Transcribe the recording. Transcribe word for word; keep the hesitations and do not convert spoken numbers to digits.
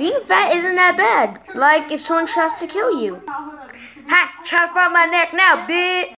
Being fat isn't that bad. Like if someone tries to kill you. Ha! Try to find my neck now, bitch!